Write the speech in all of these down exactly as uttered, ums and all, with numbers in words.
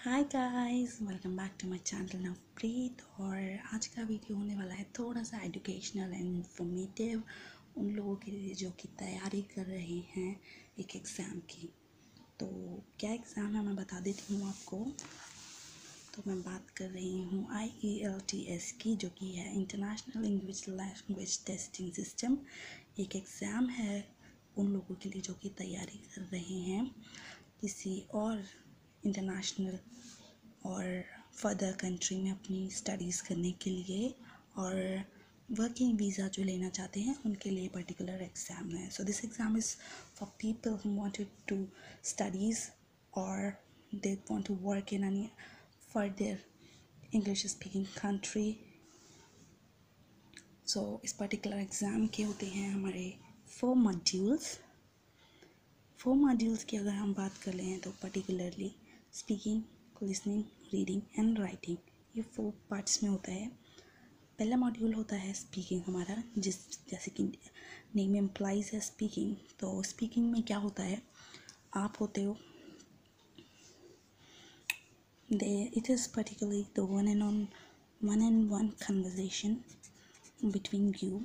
Hi guys, welcome back to my channel Navpreet. और आज का वीडियो होने वाला है थोड़ा सा एजुकेशनल एंड इंफॉर्मेटिव उन लोगों के लिए जो कि तैयारी कर रहे हैं एक एग्ज़ाम की। तो क्या एग्ज़ाम है मैं बता देती हूँ आपको। तो मैं बात कर रही हूँ I E L T S की, जो कि है international English language testing system. एक एग्ज़ाम है उन लोगों के लिए जो कि तैयारी कर रहे हैं किसी और इंटरनेशनल और फर्दर कंट्री में अपनी स्टडीज़ करने के लिए, और वर्किंग वीज़ा जो लेना चाहते हैं उनके लिए पर्टिकुलर एग्ज़ाम है। So this exam is for people who wanted to studies और they want to work in any further English speaking country. So इस पर्टिकुलर एग्ज़ाम के होते हैं हमारे फोर मॉड्यूल्स। फोर मॉड्यूल्स की अगर हम बात कर लें तो particularly speaking, listening, reading and writing, ये फोर पार्ट्स में होता है। पहला मॉड्यूल होता है स्पीकिंग हमारा, जिस जैसे कि नेम इम्प्लाइज है स्पीकिंग। तो स्पीकिंग में क्या होता है, आप होते हो they it is particularly the one and on one and one conversation between you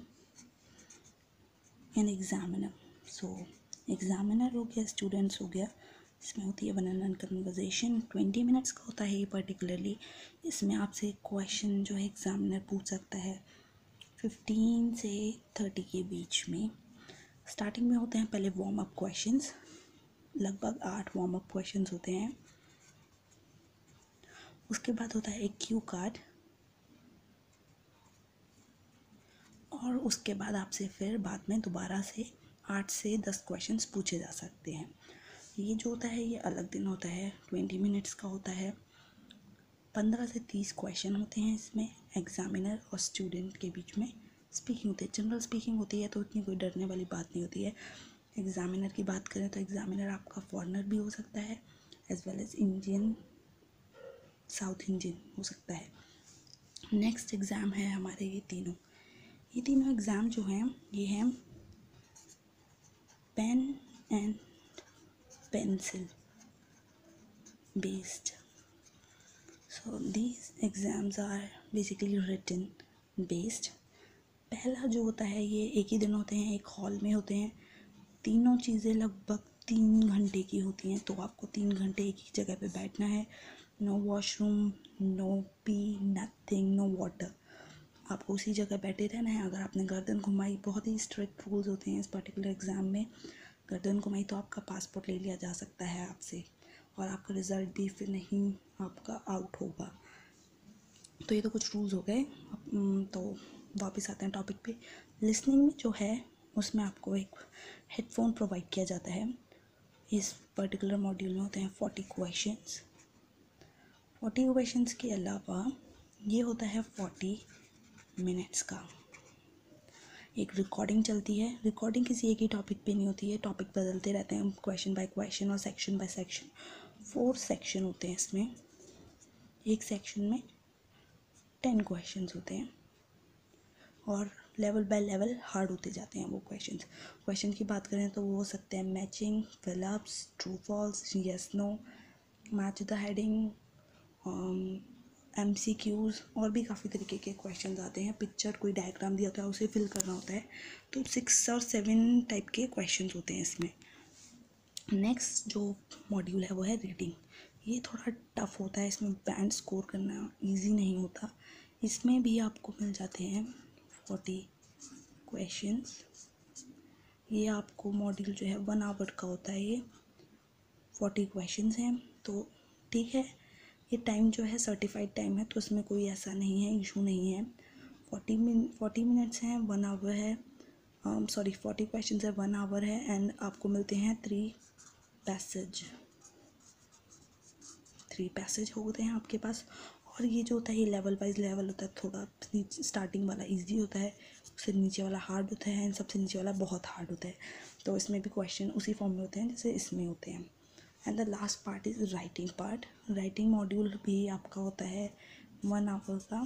and examiner. So examiner हो गया, स्टूडेंट्स हो गया, इसमें होती है one and one conversation. Twenty minutes का होता है ये पर्टिकुलरली। इसमें आपसे क्वेश्चन जो है एग्जामिनर पूछ सकता है फिफ्टीन से थर्टी के बीच में। स्टार्टिंग में होते हैं पहले वार्म अप क्वेश्चंस, लगभग आठ वार्म अप क्वेश्चंस होते हैं। उसके बाद होता है एक क्यू कार्ड, और उसके बाद आपसे फिर बाद में दोबारा से आठ से दस क्वेश्चंस पूछे जा सकते हैं। ये जो होता है ये अलग दिन होता है, ट्वेंटी मिनट्स का होता है। पंद्रह से तीस क्वेश्चन होते हैं इसमें, एग्जामिनर और स्टूडेंट के बीच में स्पीकिंग होती है। जनरल स्पीकिंग होती है तो इतनी कोई डरने वाली बात नहीं होती है। एग्जामिनर की बात करें तो एग्जामिनर आपका फॉरेनर भी हो सकता है, as well as Indian, south Indian हो सकता है। नेक्स्ट एग्ज़ाम है हमारे ये तीनों ये तीनों एग्ज़ाम जो हैं ये हैं pen and pencil based. So these exams are basically written based. पहला जो होता है ये एक ही दिन होते हैं, एक हॉल में होते हैं। तीनों चीज़ें लगभग तीन घंटे की होती हैं, तो आपको तीन घंटे एक ही जगह पे बैठना है। No washroom, no pee, nothing, no water, आपको उसी जगह बैठे रहना है। अगर आपने गर्दन घुमाई, बहुत ही स्ट्रिक्ट रूल्स होते हैं इस पर्टिकुलर एग्ज़ाम में, गर्दन घुमाई तो आपका पासपोर्ट ले लिया जा सकता है आपसे, और आपका रिज़ल्ट भी फिर नहीं आपका आउट होगा। तो ये तो कुछ रूल्स हो गए। तो वापस आते हैं टॉपिक पे। लिसनिंग में जो है उसमें आपको एक हेडफोन प्रोवाइड किया जाता है। इस पर्टिकुलर मॉड्यूल में होते हैं फोर्टी क्वेश्चंस। फोर्टी क्वेश्चंस के अलावा ये होता है फोर्टी मिनट्स का। एक रिकॉर्डिंग चलती है। रिकॉर्डिंग किसी एक ही टॉपिक पे नहीं होती है, टॉपिक बदलते रहते हैं, क्वेश्चन बाय क्वेश्चन और section by section. Four section होते हैं इसमें, एक सेक्शन में टेन क्वेश्चंस होते हैं, और लेवल बाय लेवल हार्ड होते जाते हैं वो क्वेश्चंस। क्वेश्चन की बात करें तो वो हो सकते हैं matching, fill ups, true false, yes no, match the heading, M C Qs, और भी काफ़ी तरीके के क्वेश्चन आते हैं। पिक्चर, कोई डायग्राम दिया होता है उसे फिल करना होता है। तो सिक्स और सेवन टाइप के क्वेश्चन होते हैं इसमें। नेक्स्ट जो मॉड्यूल है वो है रीडिंग। ये थोड़ा टफ होता है, इसमें बैंड स्कोर करना इजी नहीं होता। इसमें भी आपको मिल जाते हैं फोर्टी क्वेश्चंस। ये आपको मॉड्यूल जो है वन आवर का होता है। ये फोर्टी क्वेश्चंस हैं, तो ठीक है। ये टाइम जो है सर्टिफाइड टाइम है, तो इसमें कोई ऐसा नहीं है, इशू नहीं है। फोर्टी मिन फोर्टी मिनट्स हैं, वन आवर है, सॉरी फोर्टी क्वेश्चंस है, वन आवर है, एंड आपको मिलते हैं थ्री पैसेज थ्री पैसेज होते हैं आपके पास। और ये जो होता है ये लेवल वाइज लेवल होता है। थोड़ा स्टार्टिंग वाला इजी होता है, उससे नीचे वाला हार्ड होता है, एंड सबसे नीचे वाला बहुत हार्ड होता है। तो इसमें भी क्वेश्चन उसी फॉर्म में होते हैं जैसे इसमें होते हैं। And the last part is writing part. Writing module भी आपका होता है वन आवर का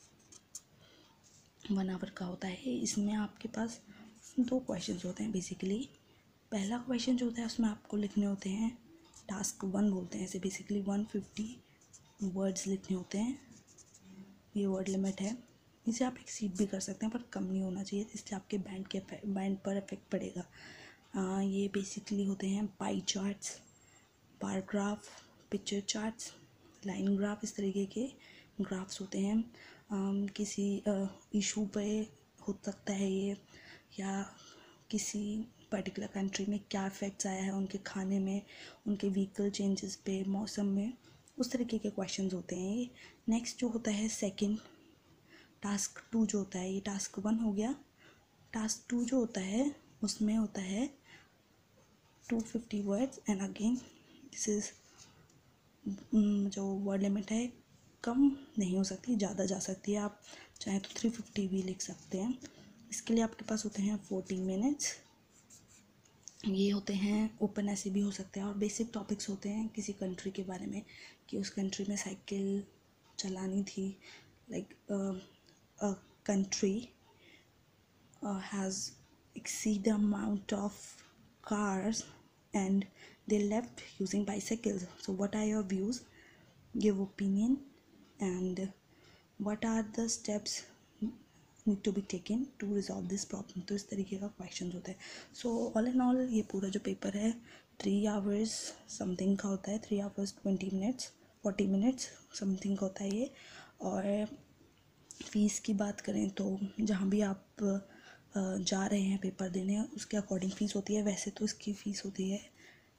वन आवर का होता है। इसमें आपके पास दो क्वेश्चंस होते हैं बेसिकली। पहला क्वेश्चन जो होता है उसमें आपको लिखने होते हैं, टास्क वन बोलते हैं इसे बेसिकली, वन फिफ्टी वर्ड्स लिखने होते हैं, ये वर्ड लिमिट है। इसे आप एक्सीड भी कर सकते हैं पर कम नहीं होना चाहिए, इसलिए आपके बैंड के बैंड पर इफेक्ट पड़ेगा। आ, ये बेसिकली होते हैं pie charts, bar graph, picture charts, line graph, इस तरीके के ग्राफ्स होते हैं। आ, किसी इशू पे हो सकता है ये, या किसी पर्टिकुलर कंट्री में क्या इफ़ेक्ट्स आया है उनके खाने में, उनके व्हीकल चेंजेस पे, मौसम में, उस तरीके के क्वेश्चंस होते हैं ये। नेक्स्ट जो होता है सेकंड, टास्क टू जो होता है, ये टास्क वन हो गया। टास्क टू जो होता है उसमें होता है two fifty words and again this is जो वर्ड लिमिट है कम नहीं हो सकती, ज़्यादा जा सकती है, आप चाहें तो थ्री फिफ्टी भी लिख सकते हैं। इसके लिए आपके पास होते हैं फोर्टीन मिनट्स। ये होते हैं ओपन ऐसे भी हो सकते हैं, और बेसिक टॉपिक्स होते हैं किसी कंट्री के बारे में कि उस कंट्री में साइकिल चलानी थी, like a country has exceed the amount of cars and they left using bicycles, so what are your views, give opinion, and what are the steps need to be taken to resolve this problem। तो इस तरीके का question होता है। So all and all ये पूरा जो paper है थ्री आवर्स समथिंग का होता है, three hours twenty minutes forty minutes something का होता है ये। और फ़ीस की बात करें तो जहाँ भी आप जा रहे हैं पेपर देने उसके अकॉर्डिंग फ़ीस होती है, वैसे तो इसकी फ़ीस होती है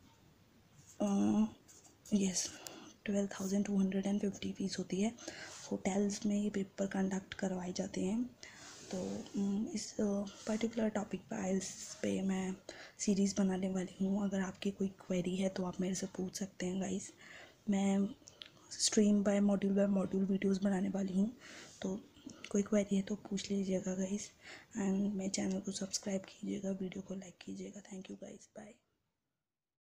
yes twelve thousand two hundred and fifty fees होती है। होटल्स में ये पेपर कंडक्ट करवाए जाते हैं। तो इस पर्टिकुलर टॉपिक पर आइल्स पे मैं सीरीज़ बनाने वाली हूँ, अगर आपकी कोई क्वेरी है तो आप मेरे से पूछ सकते हैं गाइस। मैं stream by module by module videos बनाने वाली हूँ, तो कोई क्वेरी है तो पूछ लीजिएगा गाइस। एंड मेरे चैनल को सब्सक्राइब कीजिएगा, वीडियो को लाइक कीजिएगा। Thank you guys, bye.